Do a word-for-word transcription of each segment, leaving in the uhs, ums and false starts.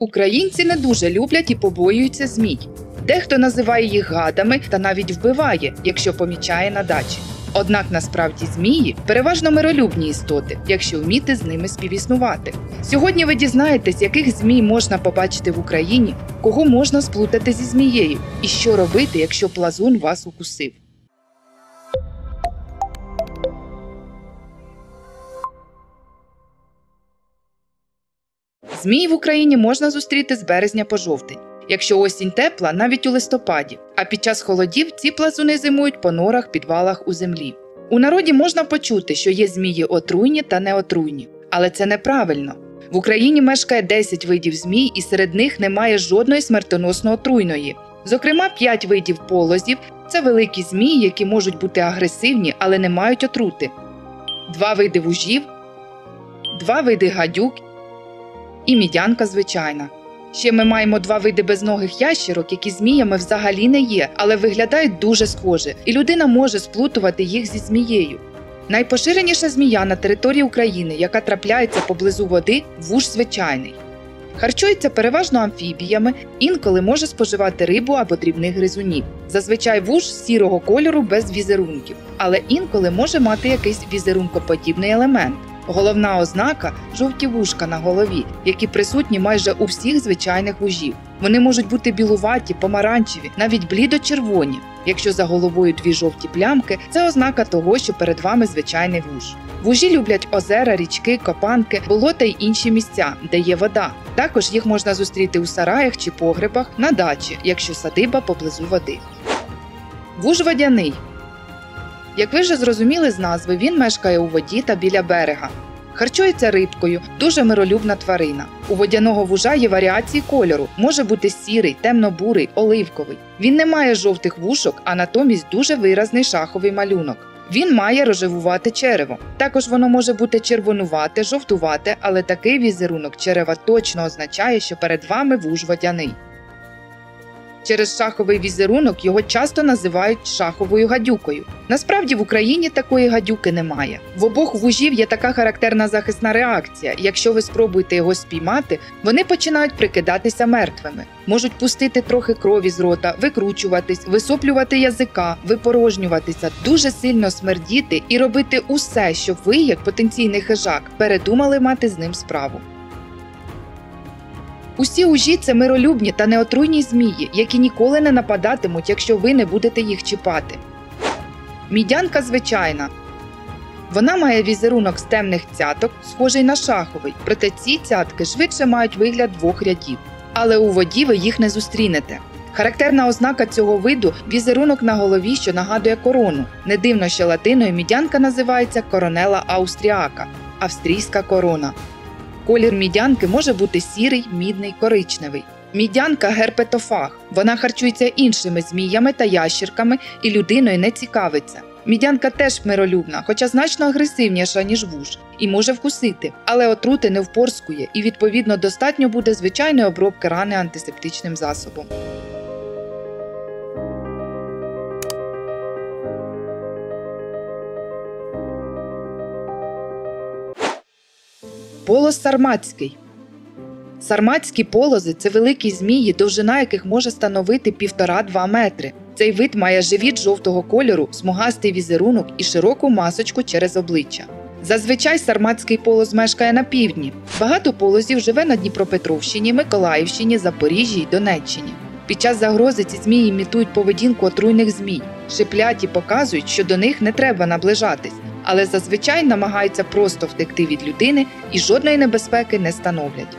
Українці не дуже люблять і побоюються змій. Дехто називає їх гадами та навіть вбиває, якщо помічає на дачі. Однак насправді змії – переважно миролюбні істоти, якщо вміти з ними співіснувати. Сьогодні ви дізнаєтесь, яких змій можна побачити в Україні, кого можна сплутати зі змією і що робити, якщо плазун вас укусив. Змій в Україні можна зустріти з березня по жовтень. Якщо осінь тепла, навіть у листопаді, а під час холодів ці плазуни зимують по норах, підвалах у землі. У народі можна почути, що є змії отруйні та неотруйні, але це неправильно. В Україні мешкає десять видів змій, і серед них немає жодної смертоносно отруйної. Зокрема, п'ять видів полозів – це великі змії, які можуть бути агресивні, але не мають отрути. Два види вужів, два види гадюк і мідянка звичайна. Ще ми маємо два види безногих ящерок, які зміями взагалі не є, але виглядають дуже схоже, і людина може сплутувати їх зі змією. Найпоширеніша змія на території України, яка трапляється поблизу води – вуж звичайний. Харчується переважно амфібіями, інколи може споживати рибу або дрібних гризунів. Зазвичай вуж сірого кольору без візерунків, але інколи може мати якийсь візерункоподібний елемент. Головна ознака – жовті вушка на голові, які присутні майже у всіх звичайних вужів. Вони можуть бути білуваті, помаранчеві, навіть блідо-червоні. Якщо за головою дві жовті плямки – це ознака того, що перед вами звичайний вуж. Вужі люблять озера, річки, копанки, болота й інші місця, де є вода. Також їх можна зустріти у сараях чи погребах, на дачі, якщо садиба поблизу води. Вуж водяний. Як ви вже зрозуміли з назви, він мешкає у воді та біля берега. Харчується рибкою, дуже миролюбна тварина. У водяного вужа є варіації кольору, може бути сірий, темно-бурий, оливковий. Він не має жовтих вушок, а натомість дуже виразний шаховий малюнок. Він має рожевувате черево. Також воно може бути червонувате, жовтувате, але такий візерунок черева точно означає, що перед вами вуж водяний. Через шаховий візерунок його часто називають шаховою гадюкою. Насправді в Україні такої гадюки немає. В обох вужів є така характерна захисна реакція. Якщо ви спробуєте його спіймати, вони починають прикидатися мертвими. Можуть пустити трохи крові з рота, викручуватись, висоплювати язика, випорожнюватися, дуже сильно смердіти і робити усе, щоб ви, як потенційний хижак, передумали мати з ним справу. Усі ужі – це миролюбні та неотруйні змії, які ніколи не нападатимуть, якщо ви не будете їх чіпати. Мідянка звичайна. Вона має візерунок з темних цяток, схожий на шаховий, проте ці цятки швидше мають вигляд двох рядів. Але у воді ви їх не зустрінете. Характерна ознака цього виду – візерунок на голові, що нагадує корону. Не дивно, що латиною мідянка називається коронела аустріака – австрійська корона. Колір мідянки може бути сірий, мідний, коричневий. Мідянка – герпетофаг. Вона харчується іншими зміями та ящерками і людиною не цікавиться. Мідянка теж миролюбна, хоча значно агресивніша, ніж вуж, і може вкусити, але отрути не впорскує і, відповідно, достатньо буде звичайної обробки рани антисептичним засобом. Полоз сарматський. Сарматські полози – це великі змії, довжина яких може становити півтора-два метри. Цей вид має живіт жовтого кольору, смугастий візерунок і широку масочку через обличчя. Зазвичай сарматський полоз мешкає на півдні. Багато полозів живе на Дніпропетровщині, Миколаївщині, Запоріжжі й Донеччині. Під час загрози ці змії імітують поведінку отруйних змій, шиплять і показують, що до них не треба наближатись, але зазвичай намагаються просто втекти від людини і жодної небезпеки не становлять.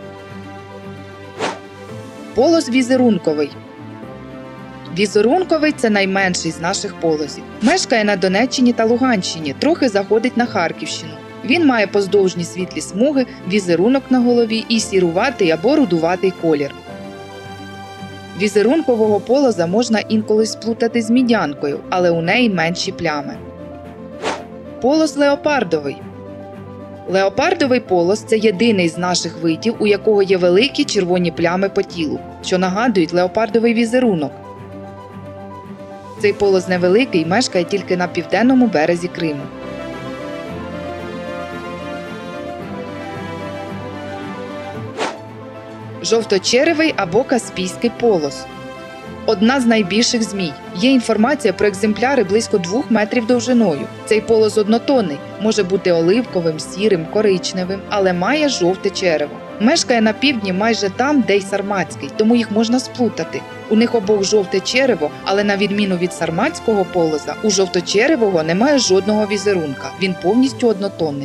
Полоз візерунковий. Візерунковий – це найменший з наших полозів. Мешкає на Донеччині та Луганщині, трохи заходить на Харківщину. Він має поздовжні світлі смуги, візерунок на голові і сіруватий або рудуватий колір. Візерункового полоза можна інколи сплутати з мідянкою, але у неї менші плями. Полоз леопардовий. Леопардовий полоз – це єдиний з наших видів, у якого є великі червоні плями по тілу, що нагадують леопардовий візерунок. Цей полоз невеликий, мешкає тільки на південному березі Криму. Жовточеревий або каспійський полос. Одна з найбільших змій. Є інформація про екземпляри близько двох метрів довжиною. Цей полос однотонний, може бути оливковим, сірим, коричневим, але має жовте черево. Мешкає на півдні майже там, де й сарматський, тому їх можна сплутати. У них обох жовте черево, але на відміну від сарматського полоза, у жовточеревого немає жодного візерунка, він повністю однотонний.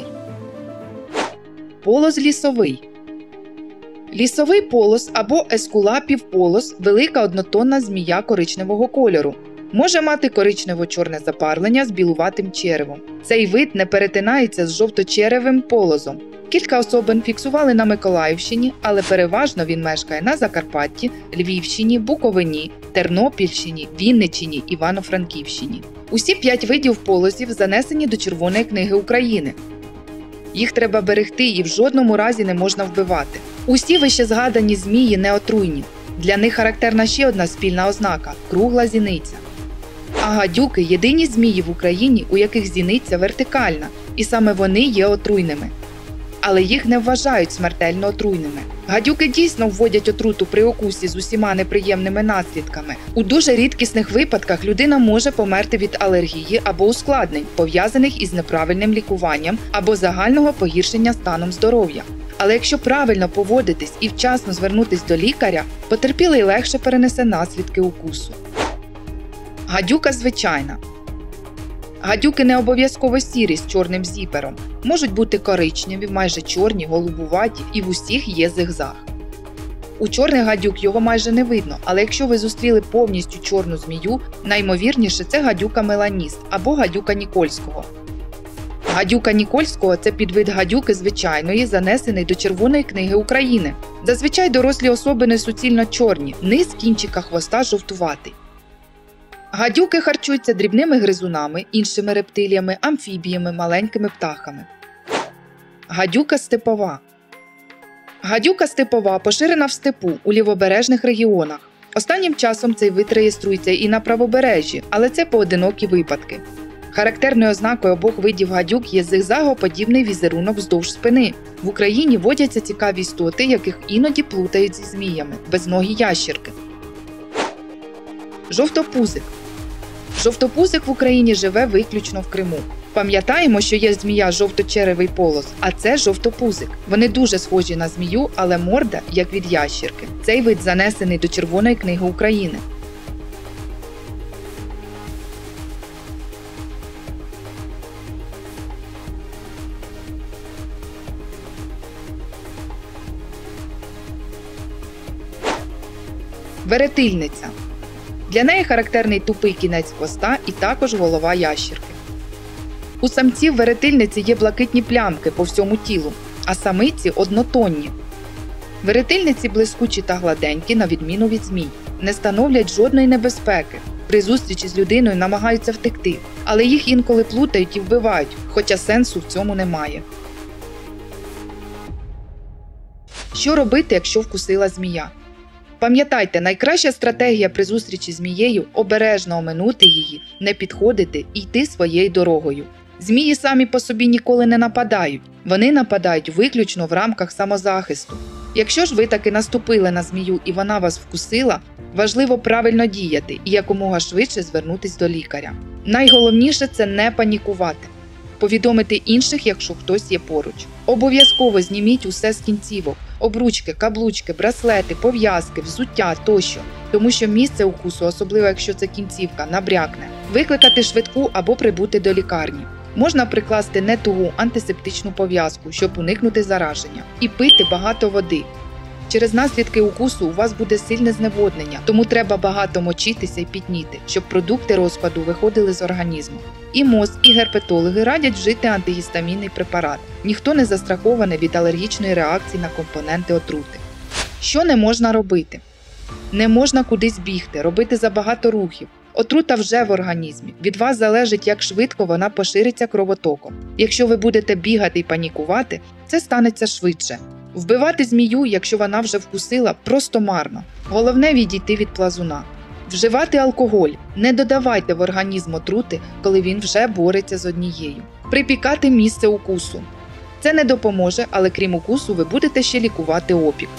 Полос лісовий. Лісовий полос або ескулапів полос – велика однотонна змія коричневого кольору. Може мати коричнево-чорне запарлення з білуватим черевом. Цей вид не перетинається з жовточеревим полозом. Кілька особин фіксували на Миколаївщині, але переважно він мешкає на Закарпатті, Львівщині, Буковині, Тернопільщині, Вінниччині, Івано-Франківщині. Усі п'ять видів полозів занесені до Червоної книги України. Їх треба берегти і в жодному разі не можна вбивати. Усі вищезгадані змії не отруйні. Для них характерна ще одна спільна ознака – кругла зіниця. А гадюки – єдині змії в Україні, у яких зіниця вертикальна, і саме вони є отруйними. Але їх не вважають смертельно отруйними. Гадюки дійсно вводять отруту при укусі з усіма неприємними наслідками. У дуже рідкісних випадках людина може померти від алергії або ускладнень, пов'язаних із неправильним лікуванням або загального погіршення станом здоров'я. Але якщо правильно поводитись і вчасно звернутись до лікаря, потерпілий легше перенесе наслідки укусу. Гадюка звичайна. Гадюки не обов'язково сірі з чорним зіпером. Можуть бути коричневі, майже чорні, голубуваті, і в усіх є зигзаг. У чорних гадюк його майже не видно, але якщо ви зустріли повністю чорну змію, найімовірніше це гадюка меланіст або гадюка Нікольського. Гадюка Нікольського – це підвид гадюки звичайної, занесений до Червоної книги України. Зазвичай дорослі особини суцільно чорні, низ кінчика хвоста жовтуватий. Гадюки харчуються дрібними гризунами, іншими рептиліями, амфібіями, маленькими птахами. Гадюка степова. Гадюка степова поширена в степу у лівобережних регіонах. Останнім часом цей вид реєструється і на правобережжі, але це поодинокі випадки. Характерною ознакою обох видів гадюк є зигзагоподібний візерунок вздовж спини. В Україні водяться цікаві істоти, яких іноді плутають зі зміями – безногі ящірки. Жовтопузик. Жовтопузик в Україні живе виключно в Криму. Пам'ятаємо, що є змія жовточеревий полос, а це жовтопузик. Вони дуже схожі на змію, але морда як від ящірки. Цей вид занесений до Червоної книги України. Веретильниця. Для неї характерний тупий кінець хвоста і також голова ящірки. У самців веретильниці є блакитні плямки по всьому тілу, а самиці – однотонні. Веретильниці блискучі та гладенькі, на відміну від змій. Не становлять жодної небезпеки. При зустрічі з людиною намагаються втекти, але їх інколи плутають і вбивають, хоча сенсу в цьому немає. Що робити, якщо вкусила змія? Пам'ятайте, найкраща стратегія при зустрічі з змією – обережно оминути її, не підходити і йти своєю дорогою. Змії самі по собі ніколи не нападають, вони нападають виключно в рамках самозахисту. Якщо ж ви таки наступили на змію і вона вас вкусила, важливо правильно діяти і якомога швидше звернутись до лікаря. Найголовніше – це не панікувати. Повідомити інших, якщо хтось є поруч. Обов'язково зніміть усе з кінцівок – обручки, каблучки, браслети, пов'язки, взуття тощо. Тому що місце укусу, особливо якщо це кінцівка, набрякне. Викликати швидку або прибути до лікарні. Можна прикласти нетугу антисептичну пов'язку, щоб уникнути зараження. І пити багато води. Через наслідки укусу у вас буде сильне зневоднення, тому треба багато мочитися і пітніти, щоб продукти розпаду виходили з організму. І МОЗ, і герпетологи радять вжити антигістамінний препарат. Ніхто не застрахований від алергічної реакції на компоненти отрути. Що не можна робити? Не можна кудись бігти, робити забагато рухів. Отрута вже в організмі. Від вас залежить, як швидко вона пошириться кровотоком. Якщо ви будете бігати і панікувати, це станеться швидше. Вбивати змію, якщо вона вже вкусила, просто марно. Головне – відійти від плазуна. Вживати алкоголь. Не додавайте в організм отрути, коли він вже бореться з однією. Припікати місце укусу. Це не допоможе, але крім укусу ви будете ще лікувати опік.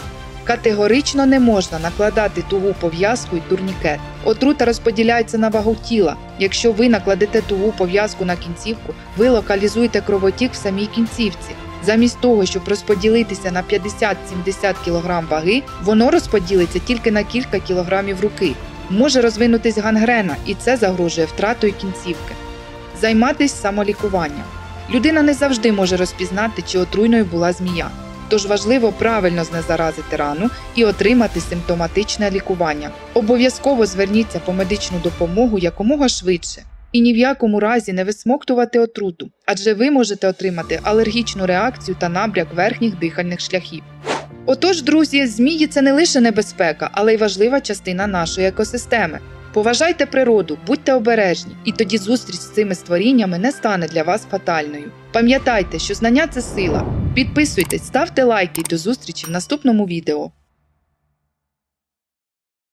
Категорично не можна накладати тугу пов'язку і турнікет. Отрута розподіляється на вагу тіла. Якщо ви накладете тугу пов'язку на кінцівку, ви локалізуєте кровотік в самій кінцівці. Замість того, щоб розподілитися на п'ятдесят-сімдесят кілограм ваги, воно розподілиться тільки на кілька кілограмів руки. Може розвинутись гангрена, і це загрожує втратою кінцівки. Займатись самолікуванням. Людина не завжди може розпізнати, чи отруйною була змія. Тож важливо правильно знезаразити рану і отримати симптоматичне лікування. Обов'язково зверніться по медичну допомогу якомога швидше. І ні в якому разі не висмоктувати отруту, адже ви можете отримати алергічну реакцію та набряк верхніх дихальних шляхів. Отож, друзі, змії – це не лише небезпека, але й важлива частина нашої екосистеми. Поважайте природу, будьте обережні, і тоді зустріч з цими створіннями не стане для вас фатальною. Пам'ятайте, що знання – це сила. Підписуйтесь, ставте лайки і до зустрічі в наступному відео.